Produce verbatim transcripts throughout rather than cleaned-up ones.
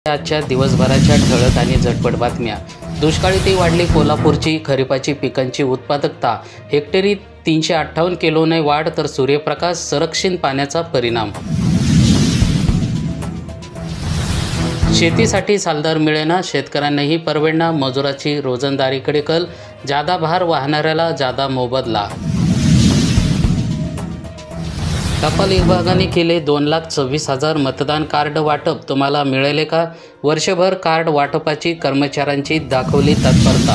आजच्या दिवसभराच्या ठळक आणि झटपट बातम्या। दुष्काळीतही वाढली कोल्हापूरची खरीपाची पिकांची उत्पादकता, हेक्टरी तीनशे अठ्ठावन्न किलोने वाढ, तर सूर्यप्रकाश संरक्षण पाण्याचा परिणाम। शेतीसाठी सालदार मिळेना, शेतकऱ्यांनाही परवडना, मजुराची रोजंदारीकडे कल, जादा भार वाहणाऱ्याला जादा मोबदला। टपाल विभागाने केले दोन लाख सव्वीस हजार मतदान कार्ड वाटप, तुम्हाला मिळाले का? वर्षभर कार्ड वाटपाची कर्मचाऱ्यांची दाखवली तत्परता।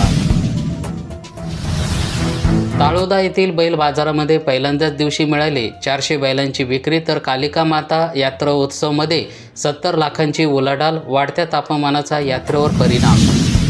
ताळोदा येथील बैल बाजारामध्ये पहिल्यांदाच दिवशी मिळाले चारशे बैलांची विक्री, तर कालिका माता यात्रा उत्सवमध्ये सत्तर लाखांची उलाढाल, वाढत्या तापमानाचा यात्रेवर परिणाम।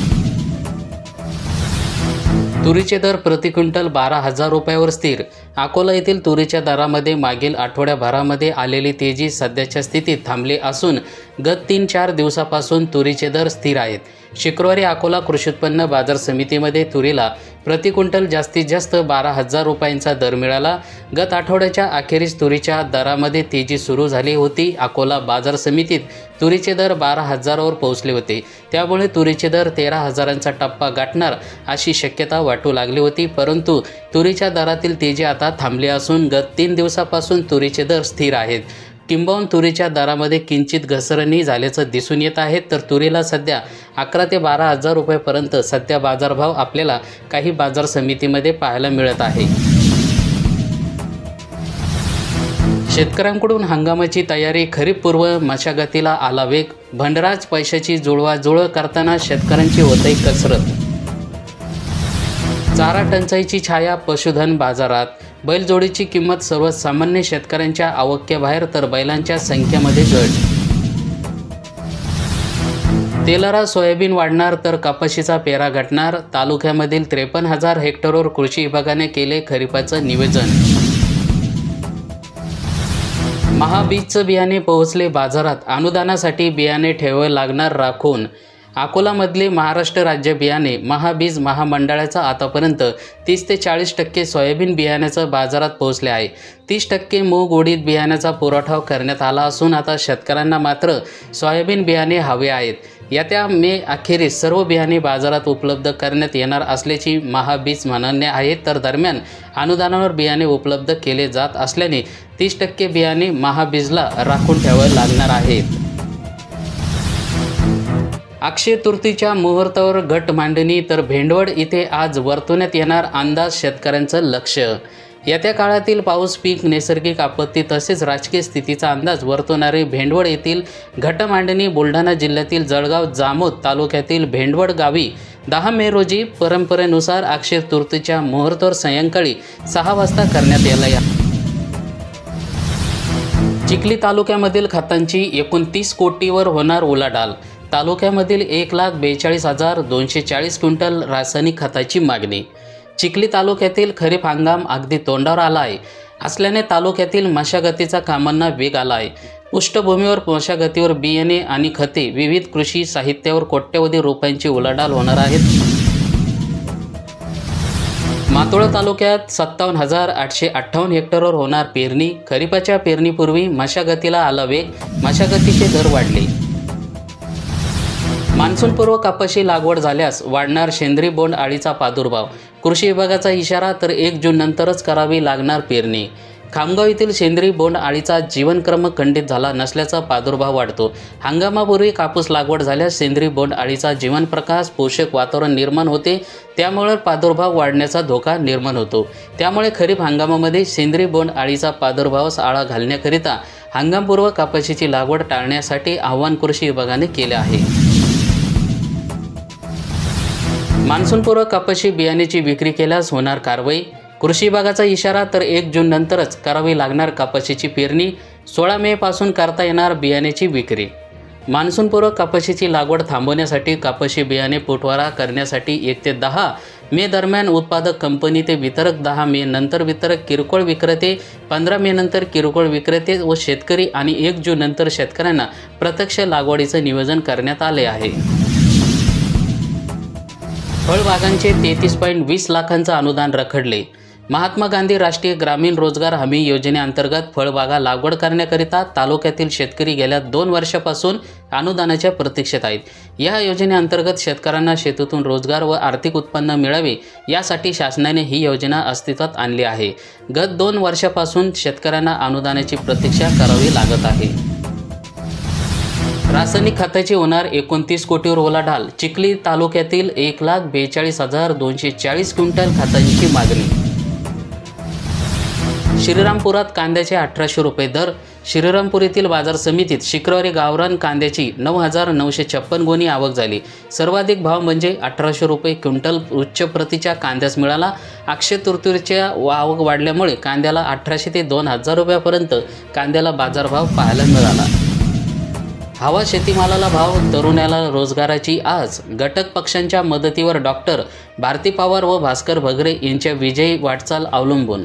तुरीचे दर प्रति क्विंटल बारा हजार रुपयावर स्थिर। अकोला येथील तुरीच्या दरामध्ये मागील आठवड्याभरामध्ये आलेली तेजी सध्याच्या स्थितीत थांबली असून गत तीन चार दिवसापासून तुरीचे दर स्थिर आहेत। शुक्रवारी अकोला कृषी उत्पन्न बाजार समितीमध्ये तुरीला प्रति क्विंटल जास्तीत जास्त बारा हजार रुपयांचा दर मिळाला। गत आठवड्याच्या अखेरीस तुरीच्या दरामध्ये तेजी सुरू झाली होती। अकोला बाजार समितीत तुरीचे दर बारा हजारावर पोहोचले होते, त्यामुळे तुरीचे दर तेरा हजारांचा टप्पा गाठणार अशी शक्यता वाटू लागली होती, परंतु तुरीच्या दरातील तेजी आता थांबली असून गत तीन दिवसापासून तुरीचे दर स्थिर आहेत। किंबहुना तुरीच्या दरामध्ये किंचित घसरणी झाल्याचं दिसून येत आहे, तर तुरीला सध्या अकरा ते बारा हजार रुपयेपर्यंत सध्या बाजारभाव आपल्याला काही बाजार समितीमध्ये पाहायला मिळत आहे। शेतकऱ्यांकडून हंगामाची तयारी, खरीपपूर्व मशागतीला आला वेग, भंडराज पैशाची जुळवाजुळव करताना शेतकऱ्यांची होते कसरत। चारा टंचाईची छाया पशुधन बाजारात, बैलजोडीची किंमत सर्वसामान्य शेतकऱ्यांच्या आवक्याबाहेर, तर बैलांच्या संख्येमध्ये घट। तेलारा सोयाबीन वाढणार तर कपाशीचा पेरा घटणार, तालुक्यामधील त्रेपन्न हजार हेक्टरवर कृषी विभागाने केले खरीपाचं नियोजन। महाबीजचं बियाणे पोहोचले बाजारात, अनुदानासाठी बियाणे ठेवावे लागणार राखून। अकोलामधले महाराष्ट्र राज्य बियाणे महाबीज महामंडळाचा आतापर्यंत तीस ते चाळीस टक्के सोयाबीन बियाण्याचं बाजारात पोहोचले आहे। तीस टक्के मूग उडीद बियाण्याचा पुरवठा करण्यात आला असून आता शेतकऱ्यांना मात्र सोयाबीन बियाणे हवे आहेत। येत्या मे अखेरीस सर्व बियाणे बाजारात उपलब्ध करण्यात येणार असल्याची महाबीज म्हणणे आहे, तर दरम्यान अनुदानावर बियाणे उपलब्ध केले जात असल्याने तीस टक्के बियाणे महाबीजला राखून ठेवावे लागणार आहेत। अक्षय तृतीच्या मुहूर्तावर घट मांडणी, तर भेंडवड इथे आज वर्तवण्यात येणार अंदाज, शेतकऱ्यांचं लक्ष। येत्या काळातील पाऊस, पीक, नैसर्गिक आपत्ती तसेच राजकीय स्थितीचा अंदाज वर्तवणारे भेंडवड येथील घट मांडणी बुलढाणा जिल्ह्यातील जळगाव जामोद तालुक्यातील भेंडवड गावी दहा मे रोजी परंपरेनुसार अक्षय तृतीच्या मुहूर्तावर सायंकाळी सहा वाजता करण्यात आला। चिखली तालुक्यामधील खतांची एकोणतीस कोटीवर होणार उलाढाल, तालुक्यामधील एक लाख बेचाळीस हजार दोनशे चाळीस क्विंटल रासायनिक खताची मागणी। चिखली तालुक्यातील खरीप हंगाम अगदी तोंडावर आला आहे असल्याने तालुक्यातील मशागतीचा कामांना वेग आला आहे। पृष्ठभूमीवर मशागतीवर बियाणे आणि खते, विविध कृषी साहित्यावर कोट्यवधी रुपयांची उलाढाल होणार आहेत। मातोळा तालुक्यात सत्तावन्न हजार आठशे अठ्ठावन्न हेक्टरवर होणार पेरणी, खरीपाच्या पेरणीपूर्वी मशागतीला आला वेग, मशागतीचे दर वाढले। मान्सूनपूर्व कपाशी लागवड झाल्यास वाढणार सेंद्रिय बोंड अळीचा प्रादुर्भाव, कृषी विभागाचा इशारा, तर एक जून नंतरच करावी लागणार पेरणी। खामगाव येथील सेंद्रिय बोंड अळीचा जीवनक्रम खंडित झाला नसल्याचा प्रादुर्भाव वाढतो। हंगामापूर्वी कापूस लागवड झाल्यास सेंद्रिय बोंड अळीचा जीवनप्रकाश पोषक वातावरण निर्माण होते, त्यामुळे प्रादुर्भाव वाढण्याचा धोका निर्माण होतो। त्यामुळे खरीप हंगामामध्ये सेंद्रिय बोंड अळीचा प्रादुर्भावास आळा घालण्याकरिता हंगामपूर्व कपाशीची लागवड टाळण्यासाठी आवाहन कृषी विभागाने केले आहे। मान्सूनपूर्व कपाशी बियाण्याची विक्री केल्यास होणार कारवाई, कृषी विभागाचा इशारा, तर एक जून नंतरच करावी लागणार कपाशीची पेरणी, सोळा मे पासून करता येणार बियाण्याची विक्री। मान्सूनपूर्व कपाशीची लागवड थांबवण्यासाठी कपाशी बियाणे पोटवारा करण्यासाठी एक ते दहा मे दरम्यान उत्पादक कंपनी ते वितरक, दहा मे नंतर वितरक, किरकोळ विक्रेते, पंधरा मे नंतर किरकोळ विक्रेते व शेतकरी आणि एक जून नंतर शेतकऱ्यांना प्रत्यक्ष लागवडीचं नियोजन करण्यात आले आहे। फळबागांचे तेहतीस पॉईंट वीस लाखांचं अनुदान रखडले, महात्मा गांधी राष्ट्रीय ग्रामीण रोजगार हमी योजनेअंतर्गत फळबागा लागवड करण्याकरिता तालुक्यातील शेतकरी गेल्या दोन वर्षापासून अनुदानाच्या प्रतीक्षेत आहेत। या योजनेअंतर्गत शेतकऱ्यांना शेतीतून रोजगार व आर्थिक उत्पन्न मिळावे यासाठी शासनाने ही योजना अस्तित्वात आणली आहे। गत दोन वर्षापासून शेतकऱ्यांना अनुदानाची प्रतीक्षा करावी लागत आहे। रासायनिक खताची होणार एकोणतीस कोटीवर उलाढाल। चिखली तालुक्यातील एक लाख बेचाळीस हजार दोनशे चाळीस क्विंटल खतांची मागणी। श्रीरामपुरात कांद्याचे अठराशे रुपये दर। श्रीरामपूर येथील बाजार समितीत शुक्रवारी गावरान कांद्याची नऊ हजार नऊशे छप्पन गोणी आवक झाली। सर्वाधिक भाव म्हणजे अठराशे रुपये क्विंटल उच्च प्रतीच्या कांद्यास मिळाला। अक्षय तृतीयेच्या आवक वाढल्यामुळे कांद्याला अठराशे ते दोन हजार रुपयापर्यंत कांद्याला बाजारभाव पाहायला मिळाला। हवा शेतीमालाला भाव, तरुणाला रोजगाराची आज। घटक पक्षांच्या मदतीवर डॉक्टर भारती पवार व भास्कर भगरे यांच्या विजयी वाटचाल अवलंबून।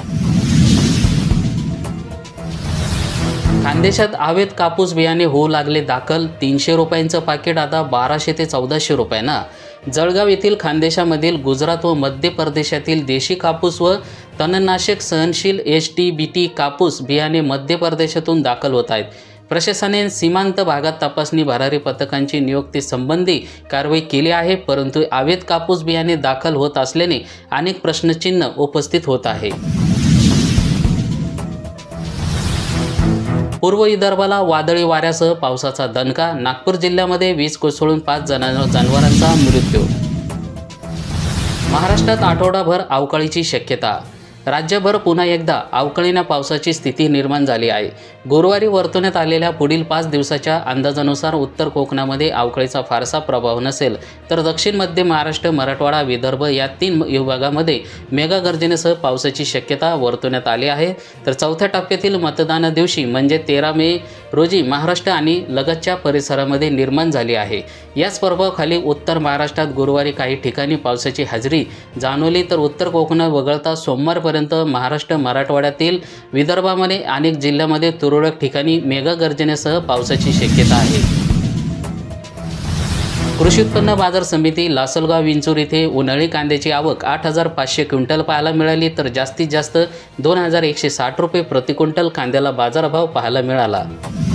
खानदेशात अवैध कापूस बियाणे होऊ लागले दाखल। तीनशे रुपयांचं पाकिट आता बाराशे ते चौदाशे रुपयांना। जळगाव येथील खानदेशामधील गुजरात व मध्य प्रदेशातील देशी कापूस व तणनाशक सहनशील एच टी बी टी कापूस बियाणे मध्य प्रदेशातून दाखल होत आहेत। प्रशासनाने सीमांत भागात तपासणी भरारी पथकांची नियुक्ती संबंधी कारवाई केली आहे, परंतु अवैध कापूस बियाणे दाखल होत असल्याने अनेक प्रश्नचिन्ह उपस्थित होत आहे। पूर्व विदर्भाला वादळी वाऱ्यासह पावसाचा दणका। नागपूर जिल्ह्यामध्ये वीज कोसळून पाच जनावरांचा मृत्यू। महाराष्ट्रात आठवडाभर अवकाळीची शक्यता। राज्यभर पुन्हा एकदा अवकाळीच्या पावसाची स्थिती निर्माण झाली आहे। गुरुवारी वर्तवण्यात आलेल्या पुढील पाच दिवसाच्या अंदाजानुसार उत्तर कोकणामध्ये अवकाळीचा फारसा प्रभाव नसेल, तर दक्षिण मध्य महाराष्ट्र, मराठवाडा, विदर्भ या तीन विभागामध्ये मेघगर्जनेसह पावसाची शक्यता वर्तवण्यात आली आहे। तर चौथ्या टप्प्यातील मतदाना दिवशी म्हणजे तेरा मे रोजी महाराष्ट्र आणि लगतच्या परिसरामध्ये निर्माण झाली आहे। याच प्रभावाखाली उत्तर महाराष्ट्रात गुरुवारी काही ठिकाणी पावसाची हजेरी जाणवली, तर उत्तर कोकणात वगळता सोमवारपर्यंत महाराष्ट्र, मराठवाड्यातील विदर्भामध्ये अनेक जिल्ह्यामध्ये तुरळक ठिकाणी मेघगर्जनेसह पावसाची शक्यता आहे। कृषी उत्पन्न बाजार समिती लासलगाव विंचूर येथे उन्हाळी कांद्याची आवक आठ हजार पाचशे क्विंटल पाहायला मिळाली, तर जास्तीत जास्त दोन हजार एकशे साठ रुपये प्रति क्विंटल कांद्याला बाजारभाव पाहायला मिळाला।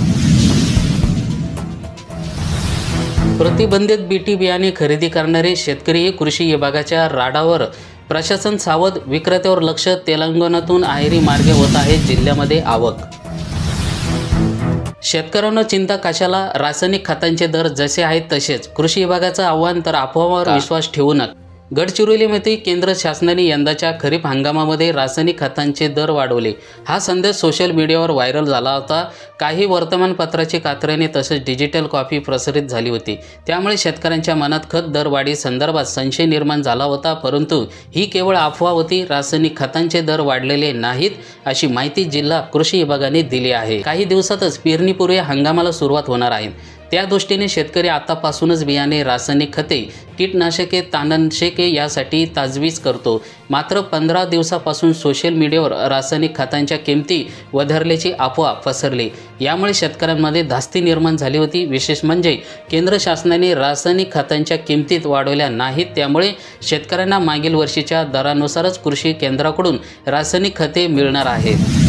प्रतिबंधित बीटी बियाणे खरेदी करणारे शेतकरी कृषी विभागाच्या राडावर। प्रशासन सावध, विक्रेत्यावर लक्ष। तेलंगणातून अहेरी मार्गे होत आहे जिल्ह्यामध्ये आवक। शेतकऱ्यांना चिंता कशाला? रासायनिक खतांचे दर जसे आहेत तसेच। कृषी विभागाचं आव्हान, तर अफवावर विश्वास ठेवू नका। गडचिरोलीमध्ये केंद्र शासनाने यंदाच्या खरीप हंगामामध्ये रासायनिक खतांचे दर वाढवले। हा संदेश सोशल मीडियावर व्हायरल झाला होता। काही वर्तमानपत्राची कात्र्याने तसेच डिजिटल कॉपी प्रसारित झाली होती। त्यामुळे शेतकऱ्यांच्या मनात खत दरवाढी संदर्भात संशय निर्माण झाला होता, परंतु ही केवळ अफवा होती। रासायनिक खतांचे दर वाढलेले नाहीत अशी माहिती जिल्हा कृषी विभागाने दिली आहे। काही दिवसातच पेरणीपूर्वी हंगामाला सुरुवात होणार आहे। त्या दृष्टीने शेतकरी आतापासूनच बियाणे, रासायनिक खते, कीटनाशके, तणनाशके यासाठी ताजवीज करतो। मात्र पंधरा दिवसापासून सोशल मीडियावर रासायनिक खतांच्या किमती वधारल्याची अफवा पसरली। यामुळे शेतकऱ्यांमध्ये धास्ती निर्माण झाली होती। विशेष म्हणजे केंद्र शासनाने रासायनिक खतांच्या किमतीत वाढवल्या नाहीत, त्यामुळे शेतकऱ्यांना मागील वर्षीच्या दरानुसारच कृषी केंद्राकडून रासायनिक खते मिळणार आहेत।